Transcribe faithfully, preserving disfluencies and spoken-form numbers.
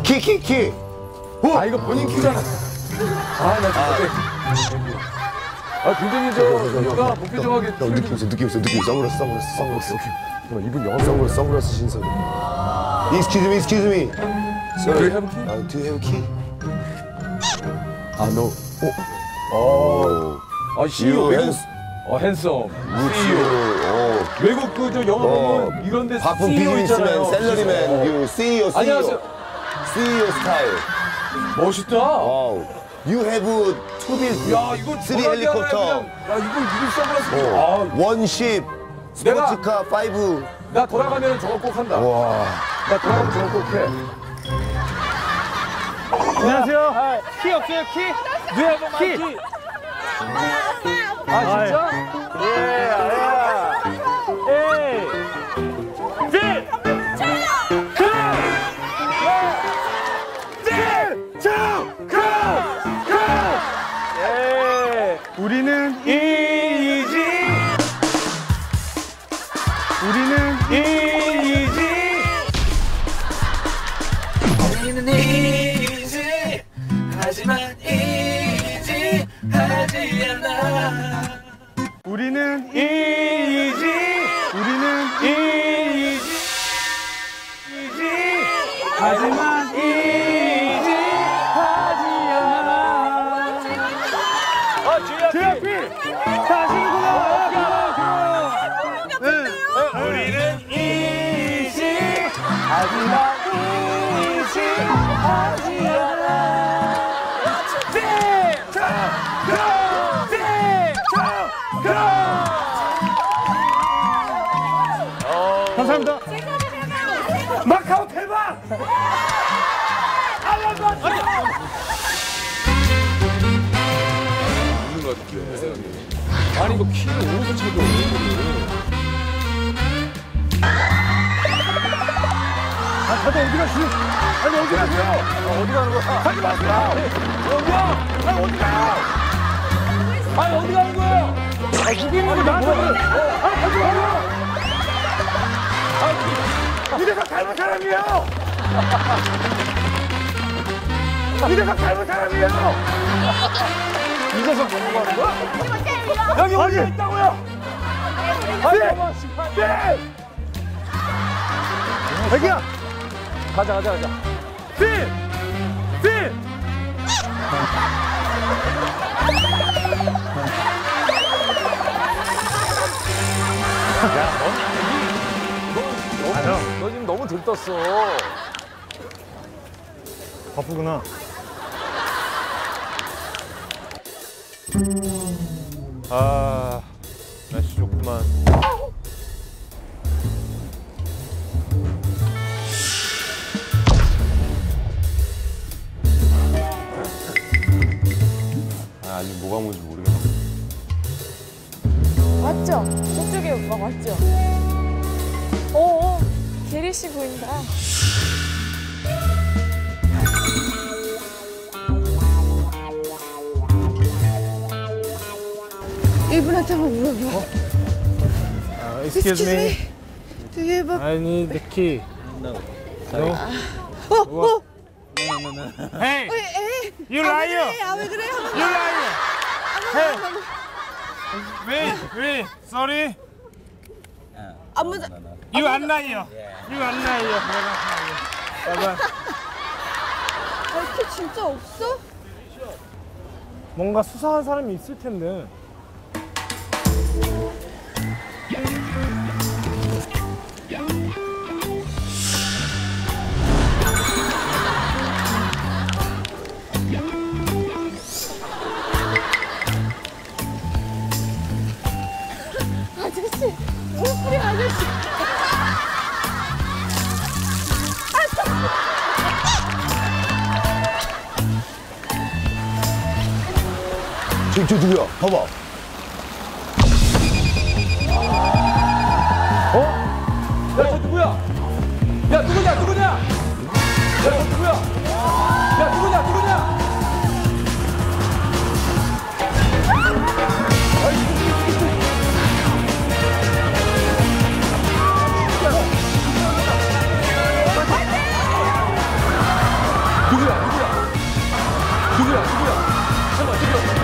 키, 키, 키. 오! 아, 이거 본인 키잖아. 아, 나 진짜. 아, 굉장히 저, 뭔가 복귀정하게. 형, 느낌 있어, 느낌 있어, 느낌 있어. 선글라스, 선글라스, 선글라스. 오케이. 이분 영어 선글라스, 선글라스 신선. Excuse me, excuse me. Do you have a key? Uh, do you have a key? 아, no. 오. 아, 씨이오 외국. 어, 핸섬. 씨이오. 오. 외국 그 저 영어 보면 이런 데 바쁜 씨이오 있잖아요. 비즈니스맨, 샐러리맨, 유, 씨이오, 씨이오. 안녕하세요. 씨이오 스타일. 멋있다. 와우. You have two bil, 야, 이거 three 전화기 하나에 helicopter, 그냥, 야, 이거 이거 선글라스. 어, 아, one ship, 내가- 스포츠카 five. 나 돌아가면 저거 꼭 한다. 와. 나 돌아가면 저거 꼭 해. 안녕하세요. 키 없어요, 키? 네, 키. 키. 아, 진짜? 예, 야. 에이. 필! 크! 필! 정! 크! 크! 예. 우리는 이지. 우리는 이지. 우리는 이지 하지만 이지 하지 않아. 우리는 이지. 우리는 이지. 이지. 하지만 이지 하지 않아. 어, 제이아피. 사실구나. 네. 우리는 이지. 하지만 이지 하지 않아. 띵! 자! 가! 띵! 자! 가! 감사합니다. 마카오 대박! 있는 것 같은데. 아니, 이거 키를 어디서 찾아? 아, 다들 어디 가시오? 아니, 어디 가세요? 어디 가는 거야? 가지 마세요! 여기야? 아니, 어디 가요? 아니, 어디 가는 거예요? 아, 이게 있는 나한테 그래. 아니, 가지 마요! 이래서 닮은 사람이에요! 이래서 닮은 사람이에요! 이재석 공부 가는 거야? 여기 어디에 있다고요? 아니, 네! 여기야! 가자, 가자, 가자. 필! 필! 너 지금 너무 들떴어. 바쁘구나. 아, 날씨 좋구만. 아, 아직 뭐가 뭔지 모르겠어. 맞죠? 저쪽에 오빠 맞죠? 오, 게리 씨 보인다. 이분한테 한번 물어봐. Uh, excuse me. Do you have a... I need the key. No. No? 어, 어! Hey! 왜, 에? You 아, 왜 liar! 그래? 아, 왜 그래? 한번 You 더. liar! Hey! Wait, wait, sorry. 아무 자... You are liar. You are liar. 봐봐. 아, 키 진짜 없어? 뭔가 수상한 사람이 있을 텐데. 아저씨, 물뿌리 아저씨. 저, 저 누구야? 봐봐. 어? 야, 저 누구야? 야, 누구냐, 누구냐? 야, 저 누구야? 야, 누구냐, 누구냐? 누구야 누구야 누구야 누구야 잠깐만 저기